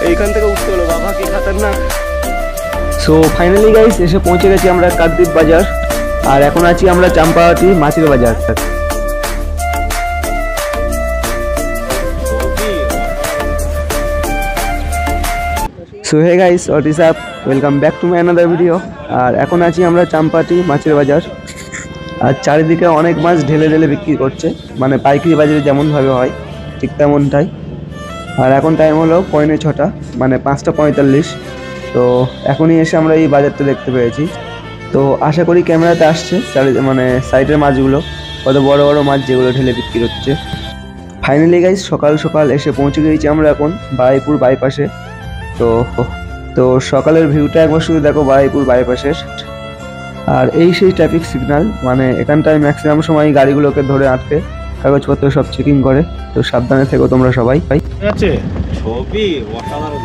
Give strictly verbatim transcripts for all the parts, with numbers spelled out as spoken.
এইখান থেকে উঠতে হলো, বাবা কি খাতারনাক। সো ফাইনালি গাইস এসে পৌঁছে গেছি আমরা কাকদ্বীপ বাজার, আর এখন আছি আমরা চাম্পাহাটি মাছের বাজার। So hey guys, what is up, welcome back to my another video. আর এখন আছি আমরা চাম্পাহাটি মাছের বাজার, আর চারিদিকে অনেক মাছ ঢেলে ঢেলে বিক্রি করছে, মানে পাইকারি বাজারে যেমনভাবে হয় ঠিক তেমনটাই। আর এখন টাইম হলো পৌনে ছটা, মানে পাঁচটা পঁয়তাল্লিশ। তো এখনই এসে আমরা এই বাজারটা দেখতে পেয়েছি। তো আশা করি ক্যামেরাতে আসছে চারি মানে সাইডের মাছগুলো, কত বড় বড় মাছ যেগুলো ঢেলে বিক্রি হচ্ছে। ফাইনালি গাইস সকাল সকাল এসে পৌঁছে গিয়েছি আমরা এখন বারুইপুর বাইপাসে। তো তো সকালের ভিউটা একবার শুধু দেখো বারুইপুর বাইপাসের। আর এই সেই ট্রাফিক সিগন্যাল, মানে এখানটায় ম্যাক্সিমাম সময় গাড়িগুলোকে ধরে আটকে কাগজপত্র সব চেকিং করে। তো সাবধানে থেকো তোমরা সবাই। আছে ছবি অসাধারণ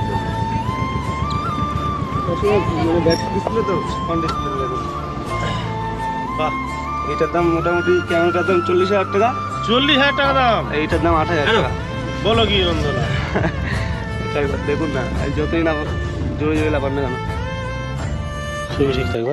বাহ, এইটার দাম মোটামুটি ক্যামেরাটার দাম চল্লিশ হাজার টাকা। চল্লিশ হাজার টাকা দাম, এইটার দাম আট হাজার টাকা। বলো কি রঞ্জনা, একবার দেখুন না, যতই না জোরে জোরে লাগান না কেন, ছবি ঠিক থাকবে।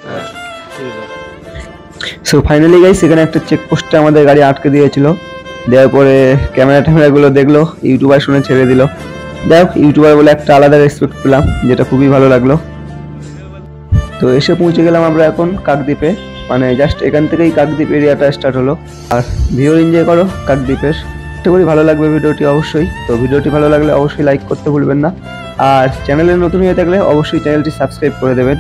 সো ফাইনালি গাইস এখানে একটা চেকপোস্টে আমাদের গাড়ি আটকে দিয়েছিল, দেওয়ার পরে ক্যামেরা ট্যামেরাগুলো দেখলো, ইউটিউবার শুনে ছেড়ে দিল। যাই হোক, ইউটিউবার বলে একটা আলাদা রেসপেক্ট পেলাম, যেটা খুবই ভালো লাগলো। তো এসে পৌঁছে গেলাম আমরা এখন কাকদ্বীপে, মানে জাস্ট এখান থেকেই কাকদ্বীপ এরিয়াটা স্টার্ট হলো। আর ভিডিও এনজয় করো কাকদ্বীপের, আশা করি ভালো লাগবে ভিডিওটি অবশ্যই। তো ভিডিওটি ভালো লাগলে অবশ্যই লাইক করতে ভুলবেন না, আর চ্যানেলে নতুন হয়ে থাকলে অবশ্যই চ্যানেলটি সাবস্ক্রাইব করে দেবেন।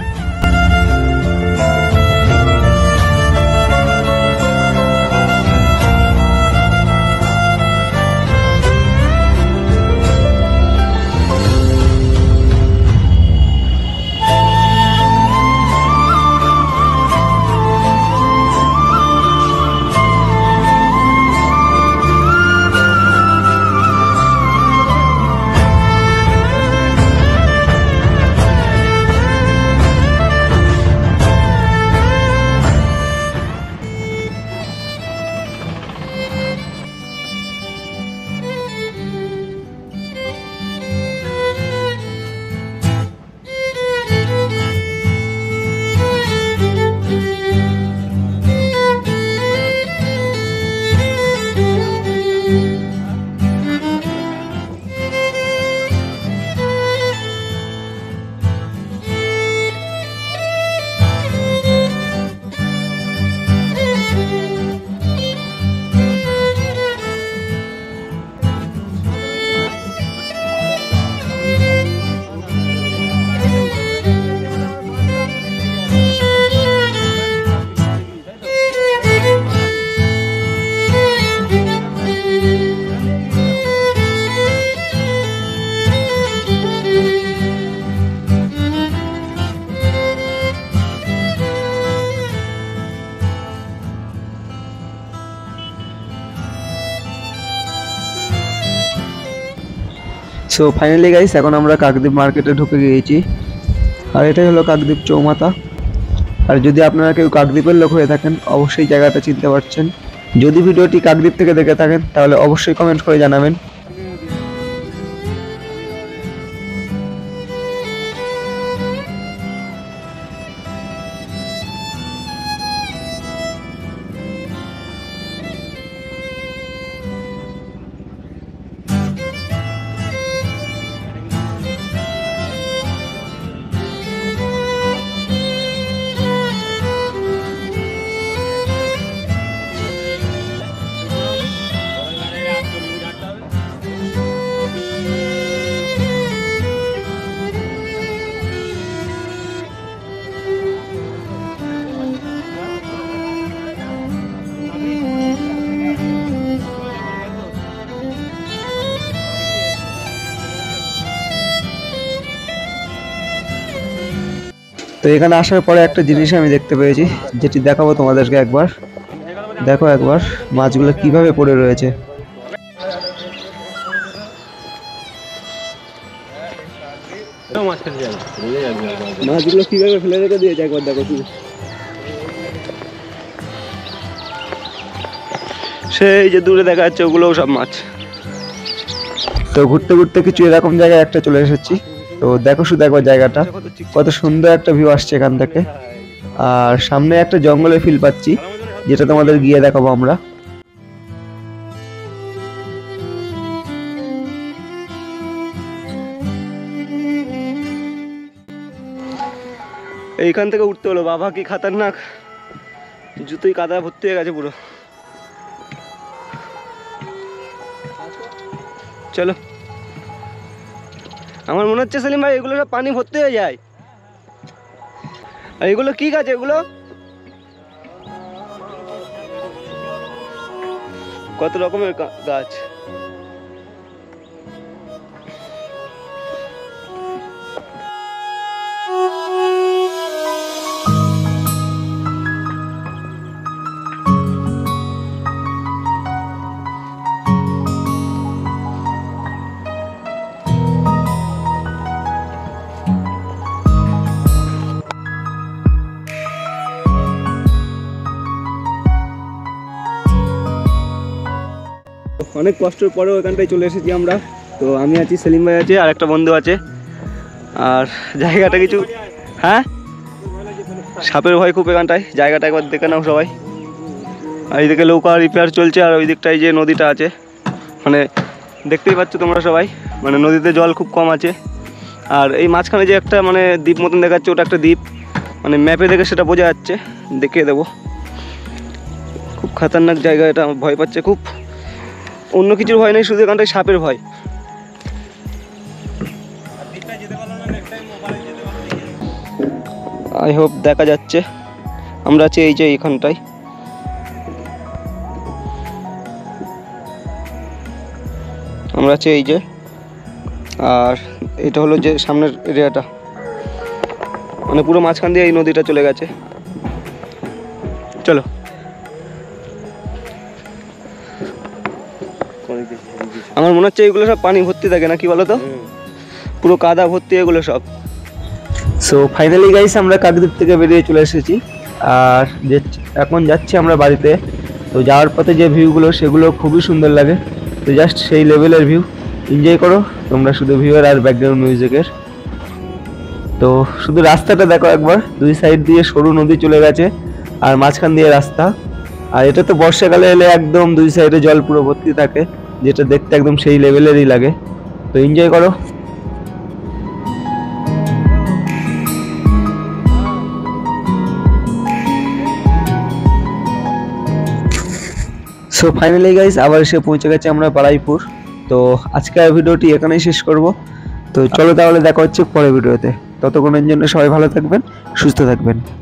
সো ফাইনালি গাইস এখন আমরা কাকদ্বীপ মার্কেটে ঢুকে গিয়েছি, আর এটাই হলো কাকদ্বীপ চৌমাথা। আর যদি আপনারা কেউ কাকদ্বীপের লোক হয়ে থাকেন অবশ্যই জায়গাটা চিনতে পারছেন। যদি ভিডিওটি কাকদ্বীপ থেকে দেখে থাকেন তাহলে অবশ্যই কমেন্ট করে জানাবেন। তো এখানে আসার পরে একটা জিনিস আমি দেখতে পেয়েছি, যেটি দেখাবো তোমাদেরকে। একবার দেখো একবার মাছগুলো কিভাবে পড়ে রয়েছে। মাছগুলো কিভাবে ফেলে রেখে দিয়েছে একবার দেখো তুমি। সেই যে দূরে দেখা যাচ্ছে ওগুলোও সব মাছ। তো ঘুরতে ঘুরতে কিছু এরকম জায়গায় একটা চলে এসেছি। তো দেখো শুধু একবার জায়গাটা কত সুন্দর একটা ভিউ আসছে এখান থেকে। আর সামনে একটা জঙ্গলের ফিল পাচ্ছি, যেটা তোমাদের গিয়ে দেখাবো আমরা। এইখান থেকে উঠতে হলো, বাবা কি খাতারনাক, জুতোই কাদা ভর্তি হয়ে গেছে পুরো। চলো, আমার মনে হচ্ছে সেলিম ভাই এগুলো সব পানি ভর্তি হয়ে যায়। আর এগুলো কি গাছ? এগুলো কত রকমের গাছ। অনেক কষ্টের পরেও এখানটায় চলে এসেছি আমরা। তো আমি আছি, সেলিম ভাই আছে, আর একটা বন্ধু আছে। আর জায়গাটা কিছু, হ্যাঁ সাপের ভয় খুব এখানটায়। জায়গাটা একবার দেখে নাও সবাই। আর এইদিকে নৌকা রিপেয়ার চলছে, আর ওই দিকটায় যে নদীটা আছে, মানে দেখতেই পাচ্ছ তোমরা সবাই, মানে নদীতে জল খুব কম আছে। আর এই মাঝখানে যে একটা মানে দ্বীপ মতন দেখাচ্ছে, ওটা একটা দ্বীপ, মানে ম্যাপে দেখে সেটা বোঝা যাচ্ছে, দেখিয়ে দেবো। খুব খতরনাক জায়গা এটা, আমার ভয় পাচ্ছে খুব। অন্য কিছুর ভয় নেই, শুধু এখানটায় সাপের ভয়। আই হোপ দেখা যাচ্ছে। আমরা আছি এই যে এইখানটায়। আমরা আছি এই যে, আর এটা হলো যে সামনের এরিয়াটা, মানে পুরো মাঝখান দিয়ে এই নদীটা চলে গেছে। চলো, আমার মনে হচ্ছে এগুলো সব পানি ভর্তি থাকে না, কি বলো তো, পুরো কাদা ভর্তি এগুলো সব। সো ফাইনালি গাইস আমরা কাকদ্বীপ থেকে বেরিয়ে চলে এসেছি, আর যে এখন যাচ্ছি আমরা বাড়িতে। তো যাওয়ার পথে যে ভিউগুলো, সেগুলো খুবই সুন্দর লাগে। তো জাস্ট সেই লেভেলের ভিউ, এনজয় করো তোমরা শুধু ভিউয়ের আর ব্যাকগ্রাউন্ড মিউজিকের। তো শুধু রাস্তাটা দেখো একবার, দুই সাইড দিয়ে সরু নদী চলে গেছে, আর মাঝখান দিয়ে রাস্তা। আর এটা তো বর্ষাকালে এলে একদম দুই সাইডে জল পুরো ভর্তি থাকে, যেটা দেখতে একদম সেই লেভেলেরই লাগে। তো এনজয় করো। সো ফাইনালি গাইস আবার এসে পৌঁছে গেছে আমরা বারুইপুর। তো আজকের ভিডিওটি এখানেই শেষ করব। তো চলো তাহলে দেখা হচ্ছে পরের ভিডিওতে। ততক্ষণের জন্য সবাই ভালো থাকবেন, সুস্থ থাকবেন।